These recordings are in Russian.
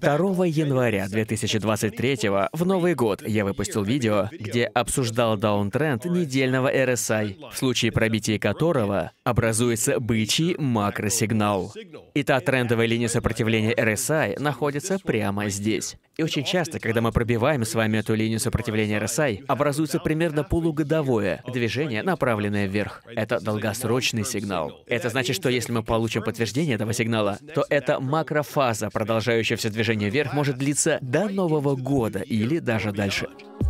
2 января 2023 в Новый год я выпустил видео, где обсуждал даунтренд недельного RSI, в случае пробития которого образуется бычий макросигнал. И та трендовая линия сопротивления RSI находится прямо здесь. И очень часто, когда мы пробиваем с вами эту линию сопротивления RSI, образуется примерно полугодовое движение, направленное вверх. Это долгосрочный сигнал. Это значит, что если мы получим подтверждение этого сигнала, то эта макрофаза, продолжающаяся движение вверх, может длиться до Нового года или даже дальше.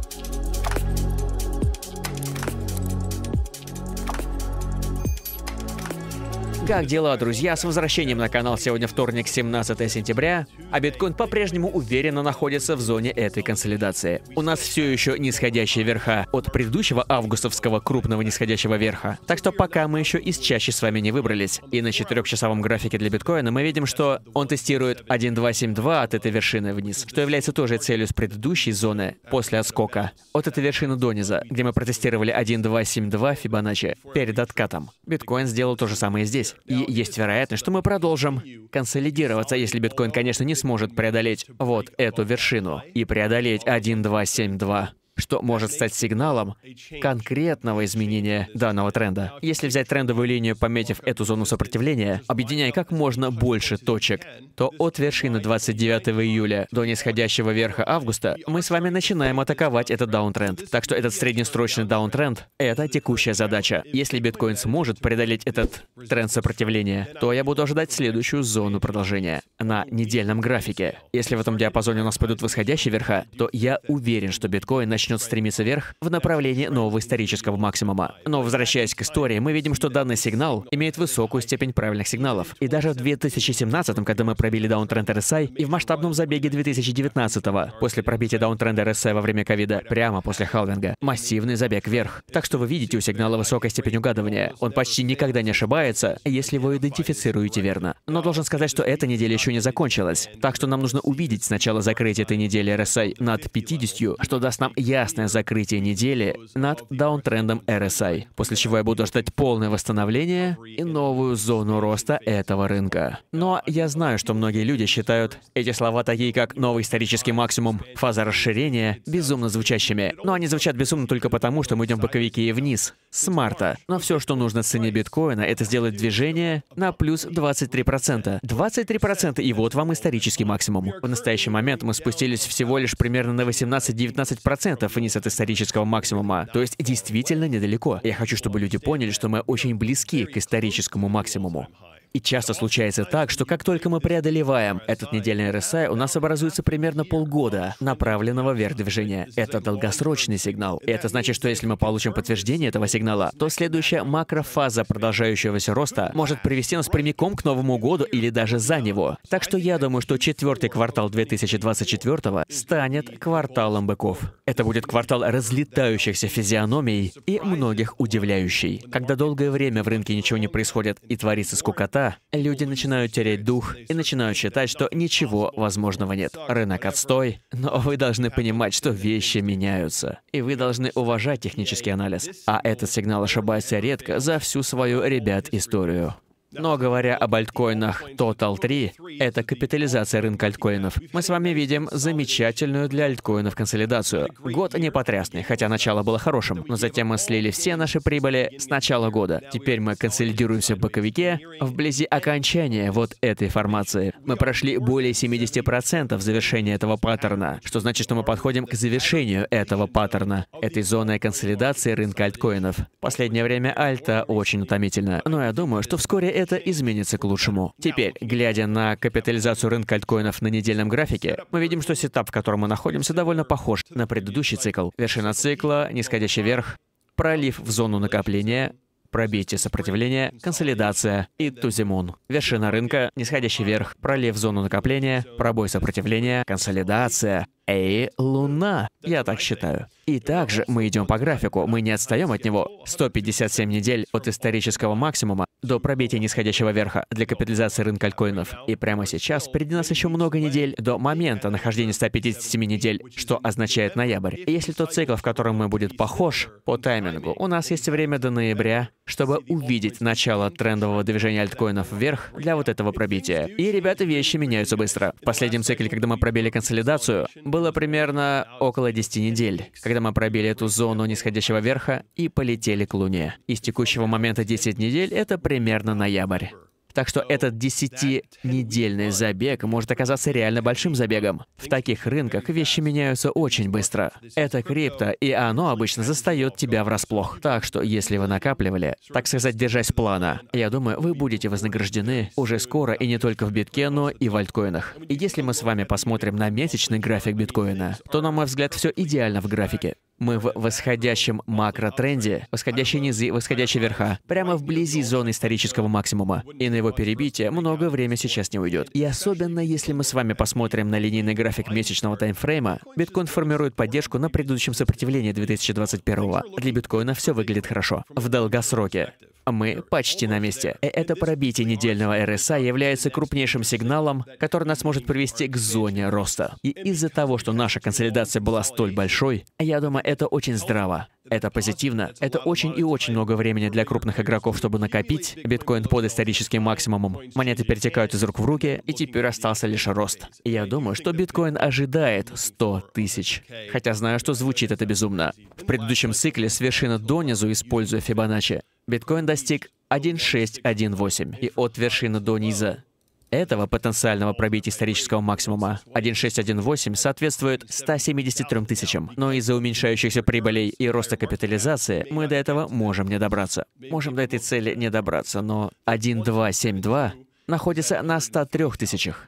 Как дела, друзья? С возвращением на канал. Сегодня вторник, 17 сентября, а биткоин по-прежнему уверенно находится в зоне этой консолидации. У нас все еще нисходящие верха от предыдущего августовского крупного нисходящего верха. Так что пока мы еще из чащи с вами не выбрались. И на 4-часовом графике для биткоина мы видим, что он тестирует 1.272 от этой вершины вниз, что является тоже целью с предыдущей зоны после отскока от этой вершины до низа, где мы протестировали 1.272 Фибоначчи перед откатом. Биткоин сделал то же самое здесь. И есть вероятность, что мы продолжим консолидироваться, если биткоин, конечно, не сможет преодолеть вот эту вершину и преодолеть 1.272. Что может стать сигналом конкретного изменения данного тренда. Если взять трендовую линию, пометив эту зону сопротивления, объединяя как можно больше точек, то от вершины 29 июля до нисходящего верха августа мы с вами начинаем атаковать этот даунтренд. Так что этот среднесрочный даунтренд — это текущая задача. Если биткоин сможет преодолеть этот тренд сопротивления, то я буду ожидать следующую зону продолжения на недельном графике. Если в этом диапазоне у нас пойдут восходящие верха, то я уверен, что биткоин начнет стремиться вверх в направлении нового исторического максимума. Но возвращаясь к истории, мы видим, что данный сигнал имеет высокую степень правильных сигналов. И даже в 2017, когда мы пробили даунтренд RSI, и в масштабном забеге 2019, после пробития даунтренда RSI во время ковида, прямо после халвинга, массивный забег вверх. Так что вы видите у сигнала высокая степень угадывания. Он почти никогда не ошибается, если вы идентифицируете верно. Но должен сказать, что эта неделя еще не закончилась. Так что нам нужно увидеть сначала закрытие этой недели RSI над 50, что даст нам ясное закрытие недели над даунтрендом RSI, после чего я буду ждать полное восстановление и новую зону роста этого рынка. Но я знаю, что многие люди считают эти слова такие, как новый исторический максимум, фаза расширения, безумно звучащими. Но они звучат безумно только потому, что мы идем в боковике и вниз с марта. Но все, что нужно в цене биткоина, это сделать движение на плюс 23%. 23%, и вот вам исторический максимум. В настоящий момент мы спустились всего лишь примерно на 18-19% вниз от исторического максимума, то есть действительно недалеко. Я хочу, чтобы люди поняли, что мы очень близки к историческому максимуму. И часто случается так, что как только мы преодолеваем этот недельный RSI, у нас образуется примерно полгода направленного вверх движения. Это долгосрочный сигнал. И это значит, что если мы получим подтверждение этого сигнала, то следующая макрофаза продолжающегося роста может привести нас прямиком к Новому году или даже за него. Так что я думаю, что 4-й квартал 2024 станет кварталом быков. Это будет квартал разлетающихся физиономий и многих удивляющий. Когда долгое время в рынке ничего не происходит и творится скукота, люди начинают терять дух и начинают считать, что ничего возможного нет. Рынок отстой, но вы должны понимать, что вещи меняются. И вы должны уважать технический анализ. А этот сигнал ошибается редко за всю свою, ребят, историю. Но говоря об альткоинах Total 3, это капитализация рынка альткоинов, мы с вами видим замечательную для альткоинов консолидацию. Год не потрясный, хотя начало было хорошим, но затем мы слили все наши прибыли с начала года. Теперь мы консолидируемся в боковике, вблизи окончания вот этой формации. Мы прошли более 70% завершения этого паттерна, что значит, что мы подходим к завершению этого паттерна, этой зоны консолидации рынка альткоинов. Последнее время альта очень утомительно, но я думаю, что вскоре это изменится к лучшему. Теперь, глядя на капитализацию рынка альткоинов на недельном графике, мы видим, что сетап, в котором мы находимся, довольно похож на предыдущий цикл. Вершина цикла, нисходящий вверх, пролив в зону накопления, пробитие сопротивления, консолидация и тузимун. Вершина рынка, нисходящий вверх, пролив в зону накопления, пробой сопротивления, консолидация Луна. Я так считаю. И также мы идем по графику, мы не отстаем от него. 157 недель от исторического максимума до пробития нисходящего верха для капитализации рынка альткоинов. И прямо сейчас впереди нас еще много недель до момента нахождения 157 недель, что означает ноябрь. И если тот цикл, в котором мы будет похож по таймингу, у нас есть время до ноября, чтобы увидеть начало трендового движения альткоинов вверх для вот этого пробития. И, ребята, вещи меняются быстро. В последнем цикле, когда мы пробили консолидацию, было примерно около 10 недель, когда мы пробили эту зону нисходящего верха и полетели к Луне. И с текущего момента 10 недель — это примерно ноябрь. Так что этот 10-недельный забег может оказаться реально большим забегом. В таких рынках вещи меняются очень быстро. Это крипто, и оно обычно застает тебя врасплох. Так что, если вы накапливали, так сказать, держась плана, я думаю, вы будете вознаграждены уже скоро, и не только в битке, но и в альткоинах. И если мы с вами посмотрим на месячный график биткоина, то, на мой взгляд, все идеально в графике. Мы в восходящем макротренде, восходящие низы, восходящие верха, прямо вблизи зоны исторического максимума. И на его перебитие много времени сейчас не уйдет. И особенно если мы с вами посмотрим на линейный график месячного таймфрейма, биткоин формирует поддержку на предыдущем сопротивлении 2021-го. Для биткоина все выглядит хорошо. В долгосроке мы почти на месте. И это пробитие недельного RSI является крупнейшим сигналом, который нас может привести к зоне роста. И из-за того, что наша консолидация была столь большой, я думаю, это очень здраво. Это позитивно. Это очень и очень много времени для крупных игроков, чтобы накопить. Биткоин под историческим максимумом. Монеты перетекают из рук в руки, и теперь остался лишь рост. И я думаю, что биткоин ожидает 100 тысяч. Хотя знаю, что звучит это безумно. В предыдущем цикле с вершины донизу, используя Фибоначчи, биткоин достиг 1.618. И от вершины до низа этого потенциального пробития исторического максимума 1.618 соответствует 173 тысячам. Но из-за уменьшающихся прибылей и роста капитализации мы до этого можем не добраться. Можем до этой цели не добраться, но 1.272 находится на 103 тысячах.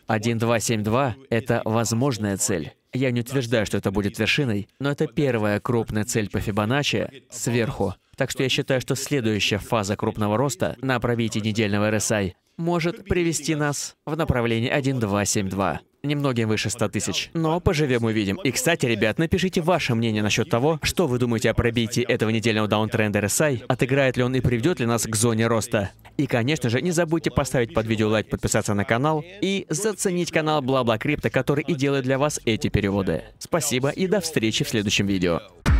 1.272 — это возможная цель. Я не утверждаю, что это будет вершиной, но это первая крупная цель по Фибоначчи сверху. Так что я считаю, что следующая фаза крупного роста на пробитии недельного RSI может привести нас в направлении 1.272. Немногим выше 100 тысяч. Но поживем увидим. И, кстати, ребят, напишите ваше мнение насчет того, что вы думаете о пробитии этого недельного даунтренда RSI, отыграет ли он и приведет ли нас к зоне роста. И, конечно же, не забудьте поставить под видео лайк, подписаться на канал и заценить канал BlaBlaCrypto, который и делает для вас эти переводы. Спасибо и до встречи в следующем видео.